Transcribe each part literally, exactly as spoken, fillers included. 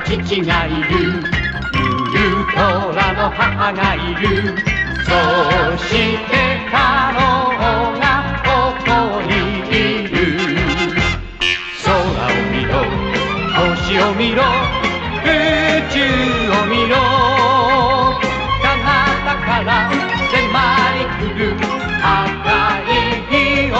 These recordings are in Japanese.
父がいる、ウルトラの母がいる、そして太郎がここにいる。空を見ろ、星を見ろ、宇宙を見ろ、彼方から迫り来る赤い日を。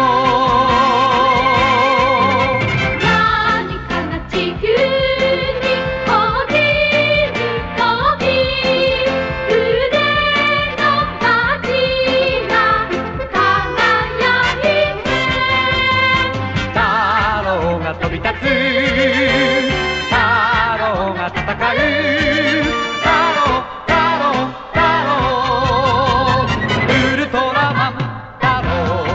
何かが地球に落ちるとき、腕の鉢が輝いて、 太郎が飛び立つ、太郎が戦う、太郎太郎太郎、ウルトラマン太郎。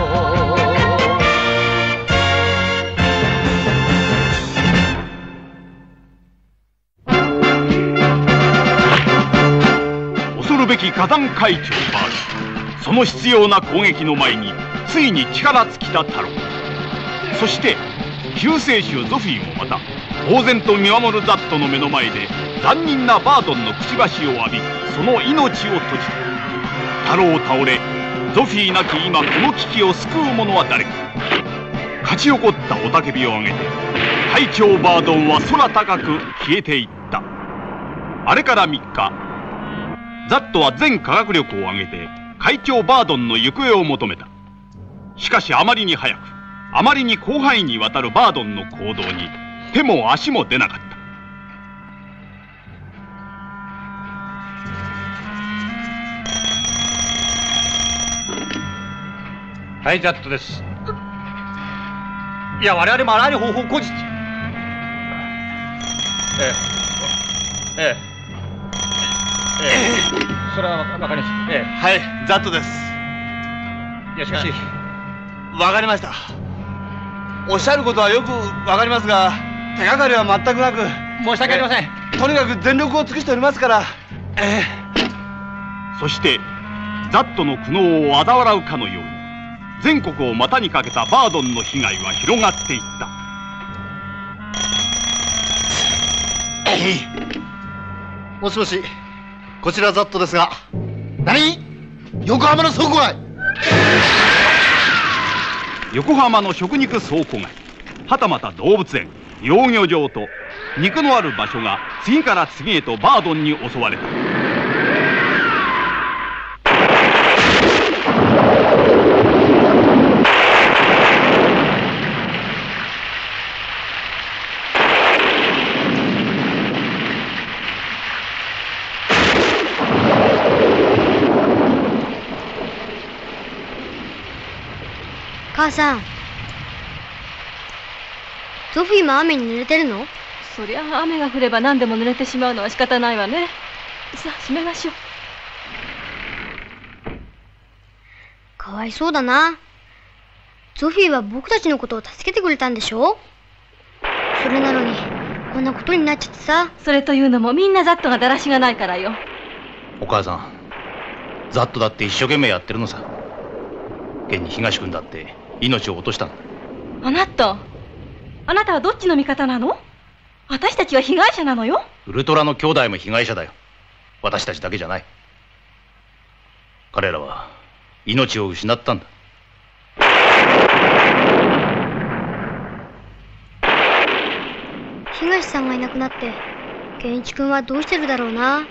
恐るべき火山海峡バール、その執拗な攻撃の前についに力尽きた太郎。そして救世主ゾフィーもまた呆然と見守るザットの目の前で残忍なバードンのくちばしを浴び、その命を閉じた。太郎倒れ、ゾフィーなき今この危機を救う者は誰か。勝ち起こった雄たけびを上げて海峡バードンは空高く消えていった。あれからみっか、ザットは全科学力を上げて海峡バードンの行方を求めた。しかしあまりに早く、あまりに広範囲にわたるバードンの行動に手も足も出なかった。 はい、ザットです。いや、我々もあらゆる方法を講じて。ええ。ええ。ええ。それはわかります。ええ。 はい、ザットです。 いや、しかし。 わかりました。おっしゃることはよくわかりますが、手がかりは全くなく。 申し訳ありません。 とにかく全力を尽くしておりますから。ええ。 そしてザットの苦悩を嘲笑うかのように、全国を股にかけたバードンの被害は広がっていった。 えい。もしもし、こちらザットですが。何？横浜の倉庫街。 横浜の食肉倉庫街、はたまた動物園、養魚場と肉のある場所が次から次へとバードンに襲われた。 母さん、ゾフィーも雨に濡れてるの？ そりゃ雨が降れば何でも濡れてしまうのは仕方ないわね。さあ閉めましょう。 かわいそうだな。ゾフィーは僕たちのことを助けてくれたんでしょ？それなのにこんなことになっちゃってさ。 それというのもみんなザットがだらしがないからよ。 お母さん、ザットだって一生懸命やってるのさ。現に東君だって命を落としたんだ。 あなたあなたはどっちの味方なの？私たちは被害者なのよ。 ウルトラの兄弟も被害者だよ。私たちだけじゃない。彼らは命を失ったんだ。 東さんがいなくなって健一君はどうしてるだろうな。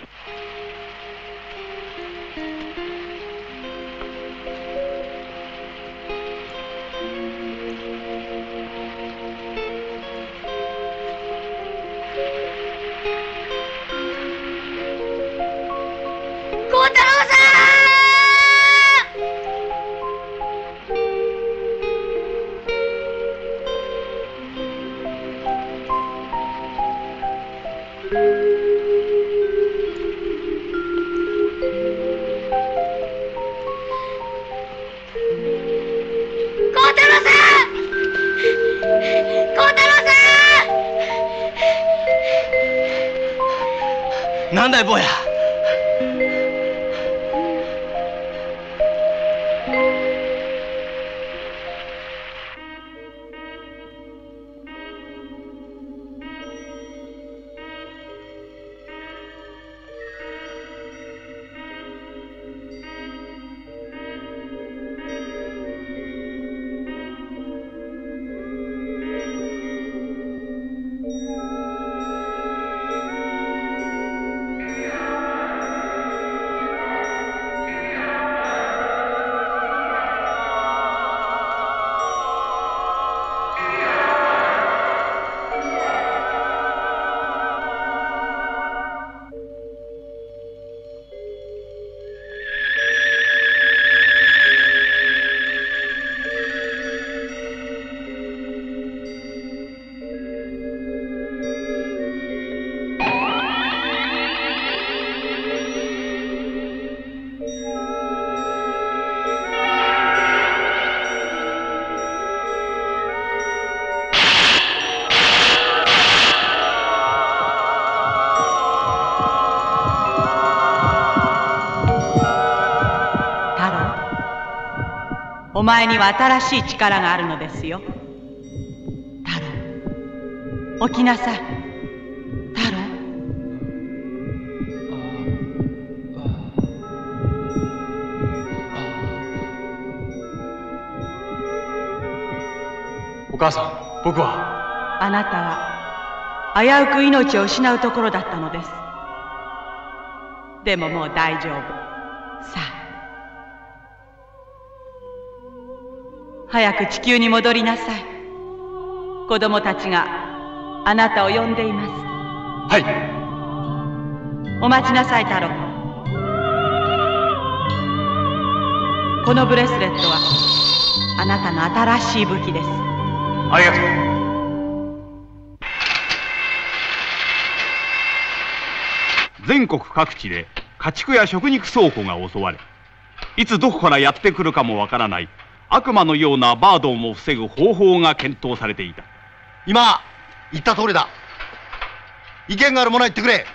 なんだい坊や。 お前には新しい力があるのですよ。太郎、起きなさい。太郎。 お母さん、僕は。 あなたは危うく命を失うところだったのです。でももう大丈夫。さあ、早く地球に戻りなさい。子供たちがあなたを呼んでいます。 はい。 お待ちなさい、太郎。このブレスレットはあなたの新しい武器です。 ありがとう。 全国各地で家畜や食肉倉庫が襲われ、いつどこからやってくるかもわからない悪魔のようなバードンを防ぐ方法が検討されていた。 今言った通りだ。意見がある者は言ってくれ。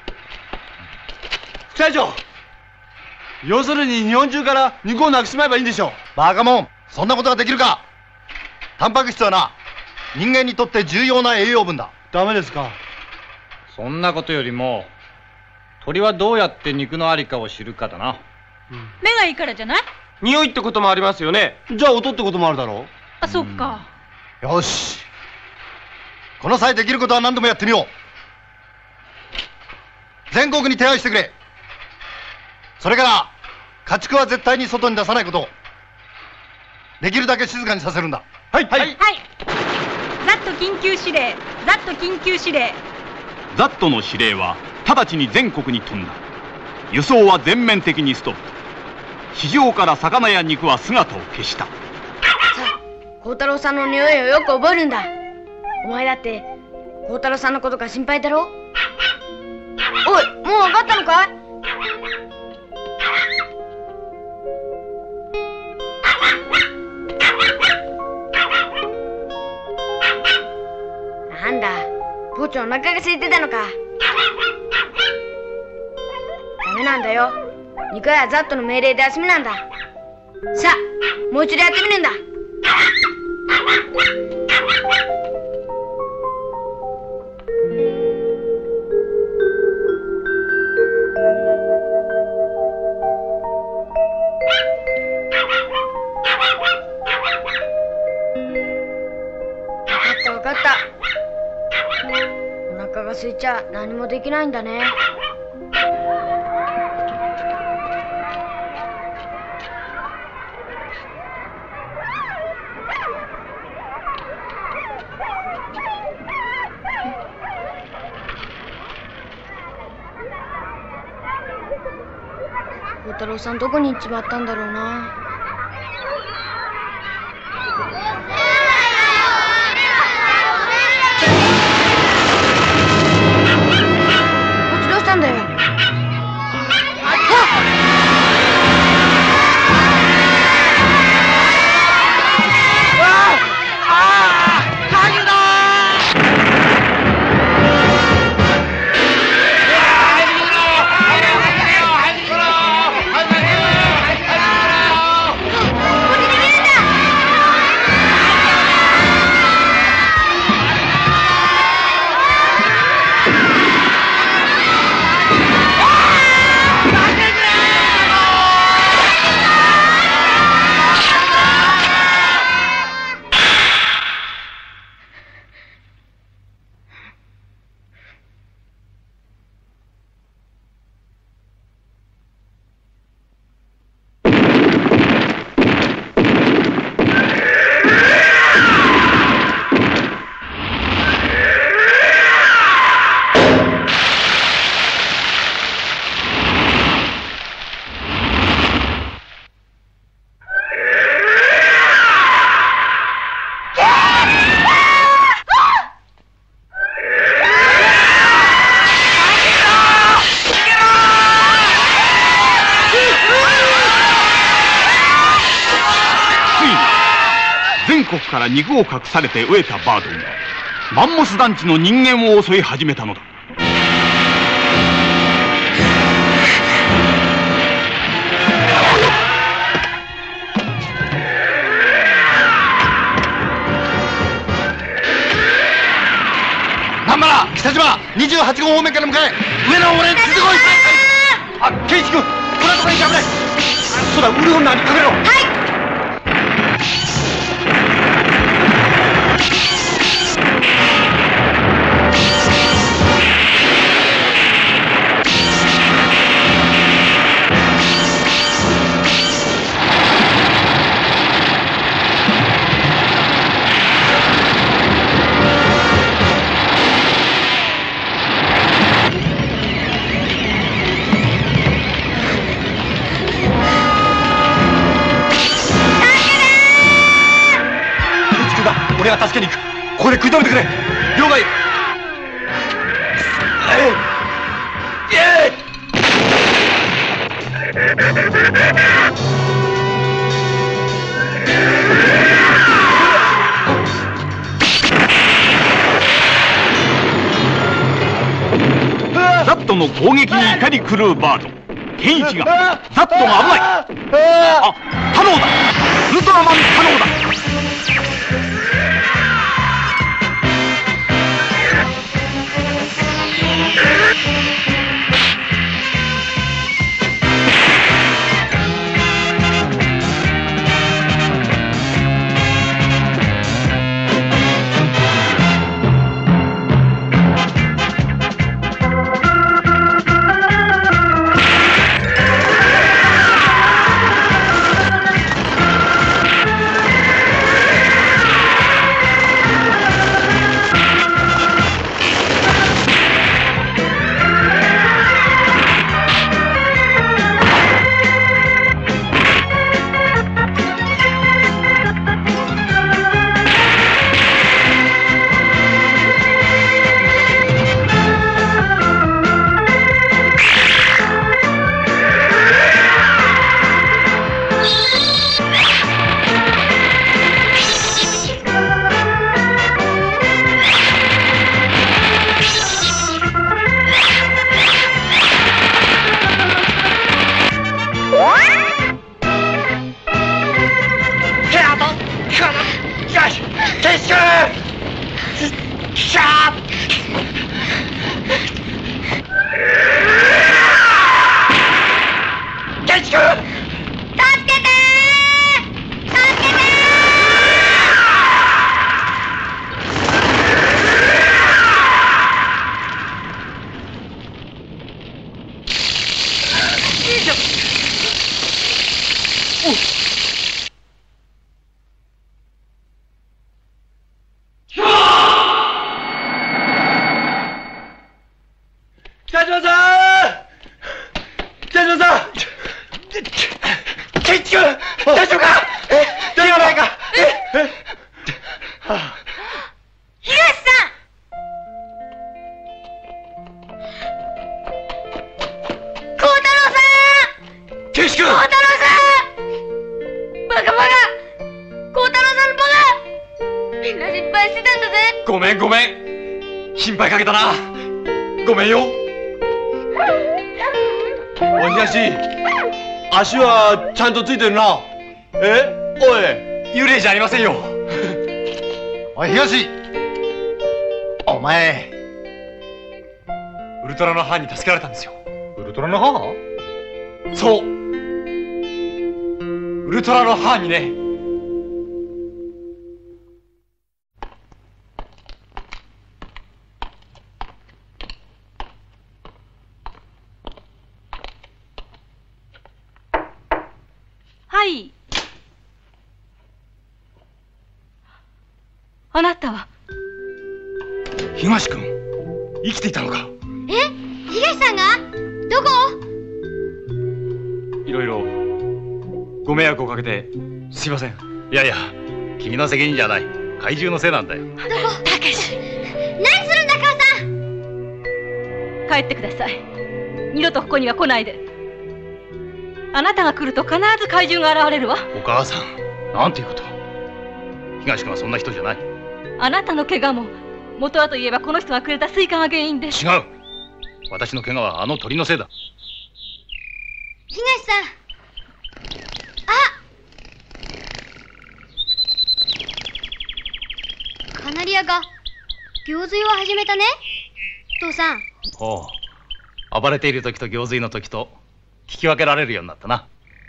副隊長、要するに日本中から肉をなくしまえばいいんでしょう。 バカモン、そんなことができるか。タンパク質はな、人間にとって重要な栄養分だ。 ダメですか。 そんなことよりも鳥はどうやって肉のありかを知るかだな。 うん、目がいいからじゃない？ 匂いってこともありますよね。じゃあ音ってこともあるだろう。 あ、そっか。 よし、この際できることは何でもやってみよう。全国に手配してくれ。それから家畜は絶対に外に出さないこと。できるだけ静かにさせるんだ。 はいはい、はい、 ザット緊急指令、ザット緊急指令。 ザットの指令は直ちに全国に飛んだ。輸送は全面的にストップ。市場から魚や肉は姿を消した。さあ、孝太郎さんの匂いをよく覚えるんだ。お前だって孝太郎さんのことが心配だろ。おい、もう分かったのかい？なんだ、ポーチお腹が空いてたのか。ダメなんだよ。肉屋はザットの命令で休みなんだ。さあ、もう一度やってみるんだ。分かった分かった。お腹が空いちゃ何もできないんだね。孝太郎さんどこに行っちまったんだろうな。こっちどうしたんだよ。 全国から肉を隠されて飢えたバードンがマンモス団地の人間を襲い始めたのだ。 原、北島、にじゅうはち号方面から向かえ。上の俺についてこい。あ、ケイチ君、こんなところに隠れ。そうだ、ウルフナーに隠れろ。はい。俺が助けに行く。ここで食い止めてくれ。了解。 ザットの攻撃に怒り狂うバード。ケンイチがザットが危ない。あ、タロウだ。ウルトラマンタロウだ。 ごめんごめん、心配かけたな。ごめんよ。 おひがし、足はちゃんとついてるな。え、おい、 幽霊じゃありませんよ。 おい東、お前ウルトラの班に助けられたんですよ。 ウルトラの母？ そう、ウルトラの班にね。 はい。あなたは東君、生きていたのか。 え、東さんがどこ？ いろいろご迷惑をかけてすいません。 いやいや、君の責任じゃない。怪獣のせいなんだよ。 どこ？たけし、何するんだ母さん。 帰ってください。二度とここには来ないで。あなたが来ると必ず怪獣が現れるわ。 お母さん、なんていうこと。東君はそんな人じゃない。 あなたの怪我も元はといえばこの人がくれたスイカが原因です。 違う。私の怪我はあの鳥のせいだ。 東さん、あ、カナリアが行水を始めたね。父さん。 おう、暴れている時と行水の時と聞き分けられるようになったな。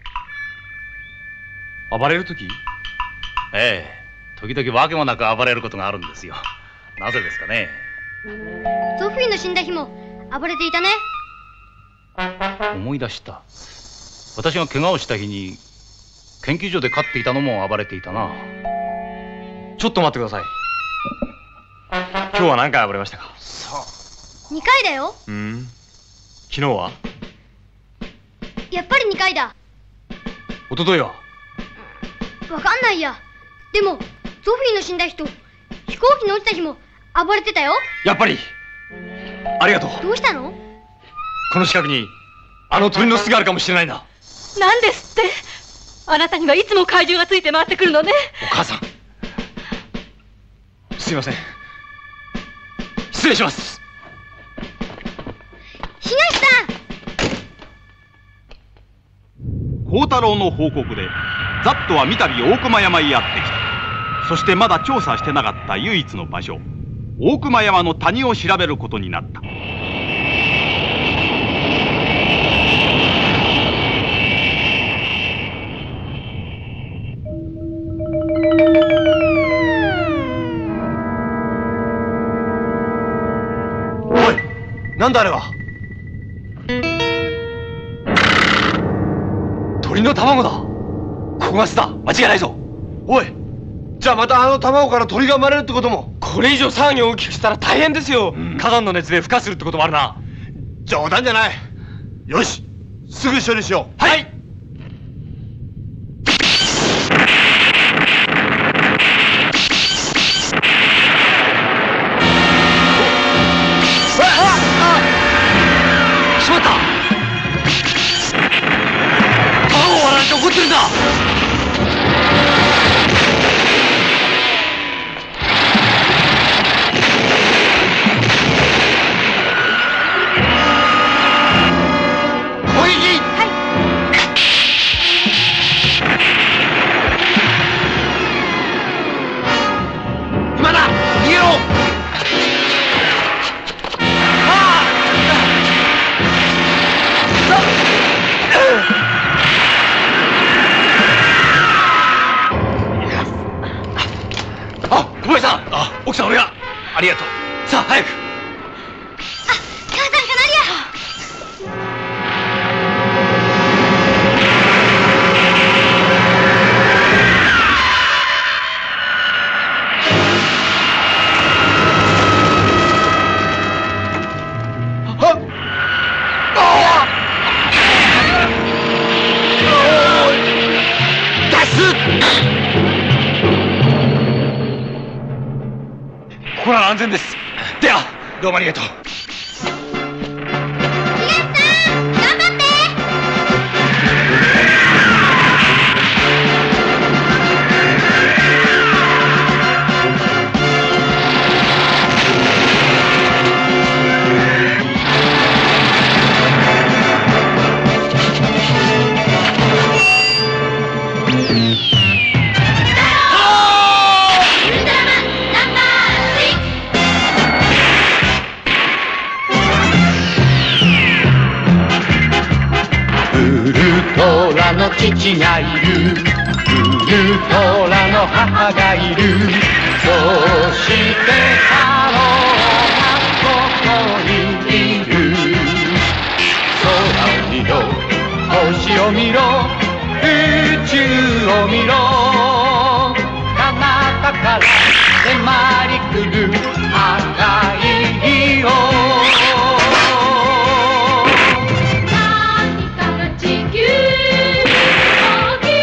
暴れる時？ ええ、時々訳もなく暴れることがあるんですよ。なぜですかね。 ゾフィーの死んだ日も暴れていたね。 思い出した。私が怪我をした日に研究所で飼っていたのも暴れていたな。 ちょっと待ってください。今日は何回暴れましたか？ にかいだよ。 うん。昨日は？ やっぱりにかいだ。 一昨日は？ わかんないや。でもゾフィーの死んだ日と飛行機の落ちた日も暴れてたよ。 やっぱり。ありがとう。 どうしたの？ この近くにあの鳥の巣があるかもしれないな。 なんですって？あなたにはいつも怪獣がついて回ってくるのね。 お母さん、すいません。失礼します。 東さん。 幸太郎の報告でザットは三度大熊山へやってきた。そしてまだ調査してなかった唯一の場所、大熊山の谷を調べることになった。 おい、なんだあれは。鳥の卵だ。ここが巣だ。間違いないぞ。おい、じゃあまたあの卵から鳥が生まれるってことも。これ以上騒ぎを大きくしたら大変ですよ。火山の熱で孵化するってこともあるな。冗談じゃない。よし、すぐ処理しよう。はい。しまった。卵を割られて怒ってるんだ。奥さん、俺が。ありがとう。さあ早く。あ、 母さん、カナリここなら安全です。では、どうもありがとう。 トラの父がいる、ウルトラの母がいる、そしてハローがここにいる。空を見ろ、星を見ろ、宇宙を見ろ、彼方から迫り来る赤い色。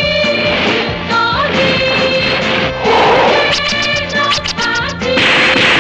「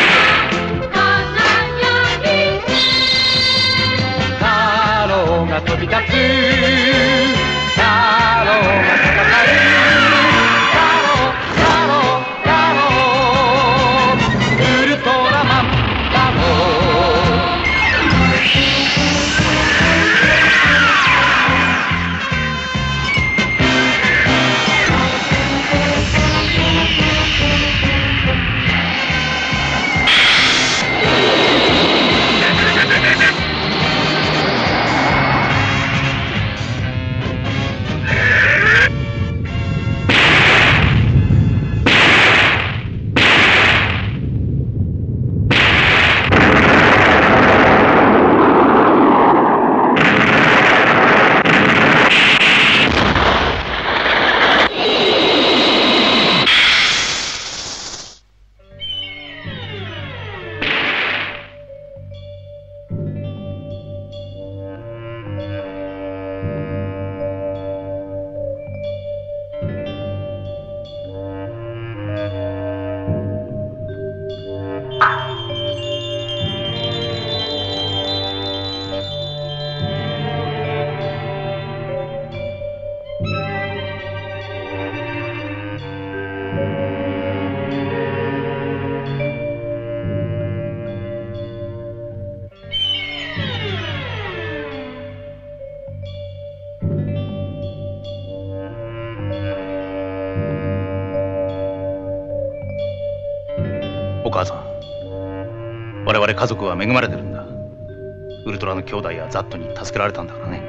我々家族は恵まれてるんだ。ウルトラの兄弟やザットに助けられたんだからね。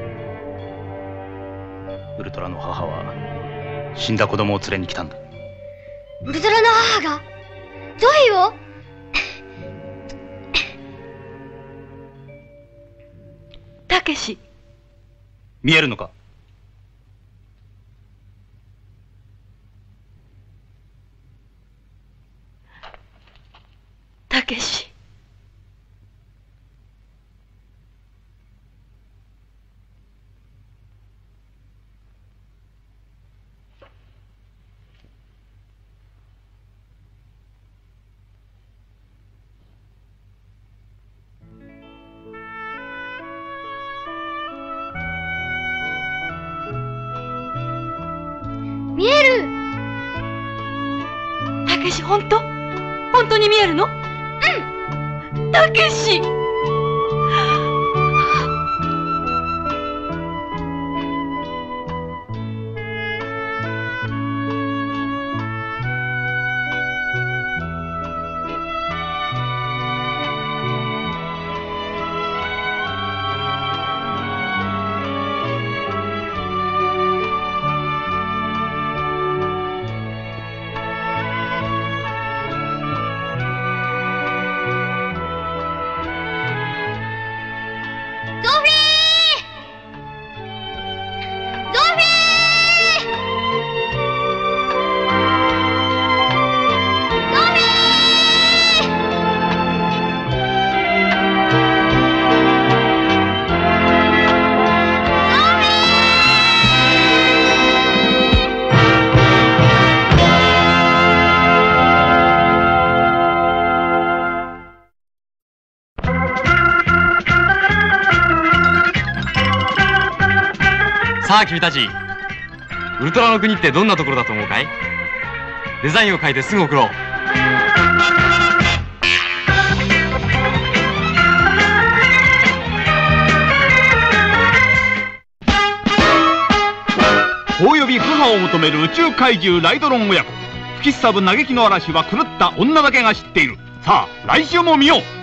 ウルトラの母は死んだ子供を連れに来たんだ。 ウルトラの母がゾフィーをたけし、 見えるのか？ たけし。 見える。 たけし、本当？本当に見えるの？うん。たけし。 さあ君たち、ウルトラの国ってどんなところだと思うかい？デザインを書いてすぐ送ろう。 法呼び不破を求める宇宙怪獣ライドロン親子。吹きすさぶ嘆きの嵐は狂った女だけが知っている。さあ来週も見よう。